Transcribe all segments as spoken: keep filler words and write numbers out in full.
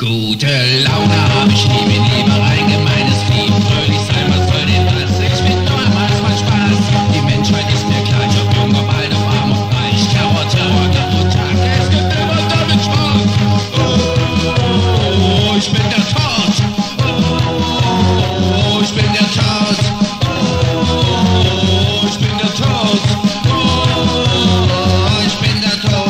Gute Laune hab ich nie, bin lieber ein gemeines Vieh. Fröhlich sein, was soll denn das? Ich find nur am Anfang Spaß. Die Menschheit ist mir gleich, ob jung, ob alt, ob arm, ob reich. Terror, Terror, Terror, Tag, es gibt immer damit Spaß. Oh, ich bin der Tod. Oh, ich bin der Tod. Oh, ich bin der Tod. Oh, ich bin der Tod.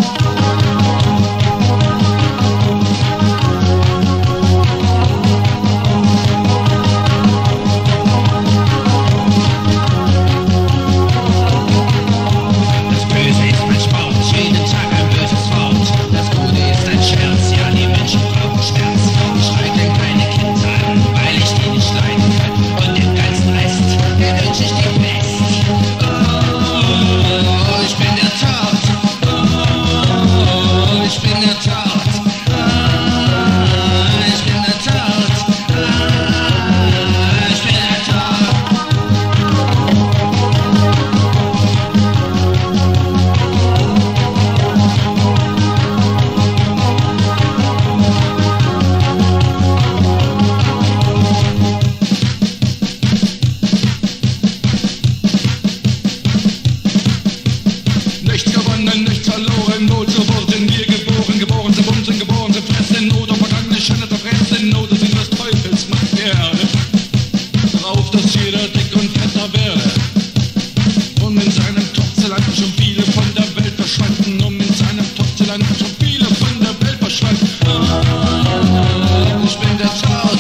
Nichts gewonnen, nichts verloren, Not so wurden wir geboren, geboren zu bumsen, geboren zu fressen, Not auf vergangene Schande zu fressen, Not ist in des Teufels Macht der Erde, darauf, dass jeder dick und fetter werde, um in seinem Topfzeland schon viele von der Welt verschwanden, um in seinem Topfzeland schon viele von der Welt verschwanden. Ah, ich bin der Tod,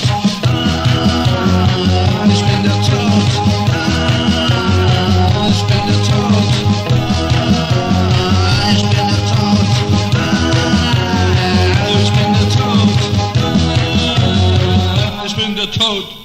ah, ich bin der Tod, ah, ich bin der Tod. Ich bin der Tod.